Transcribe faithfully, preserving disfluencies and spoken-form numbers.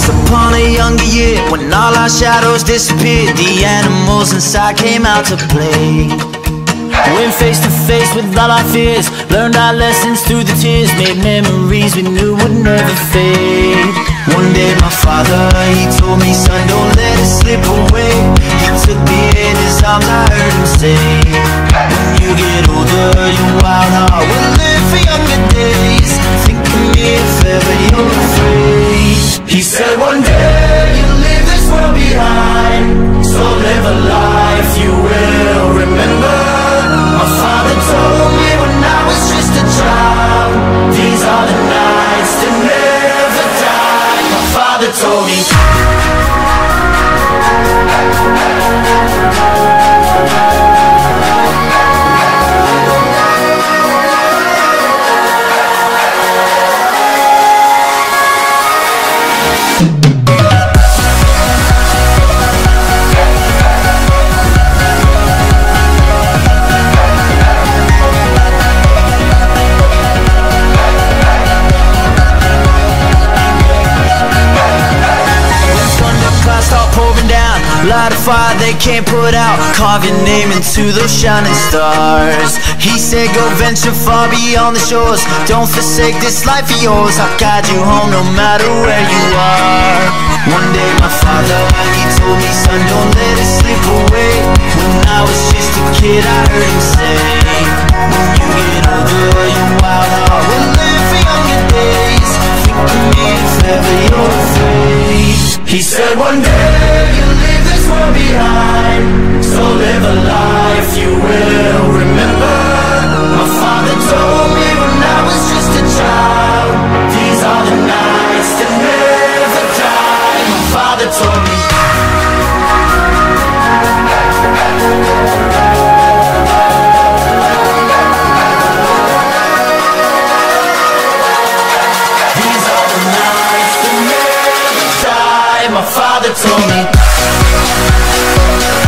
upon a younger year, when all our shadows disappeared, the animals inside came out to play. Went face to face with all our fears, learned our lessons through the tears, made memories we knew would never fade. One day my father, he told me, son, don't let it slip away. He took me in his arms, I heard him say, when you get older, your wild heart will live for younger days. Think of me if ever you're afraid. He said one day you'll leave this world behind, so live a life you will remember. My father told me when I was just a child, these are the nights that never die. My father told me. Light a fire they can't put out, carve your name into those shining stars. He said go venture far beyond the shores, don't forsake this life of yours. I'll guide you home no matter where you are. One day my father, he told me, son, don't let it slip away. When I was just a kid I heard him say, when you get older your wild heart will live for younger days. Think of me if ever you're afraid. He said one day you'll leave this world behind, so live a life you will remember. My father told me when I was just a child, these are the nights that never die. My father told me. These are the nights that never die. My father told me.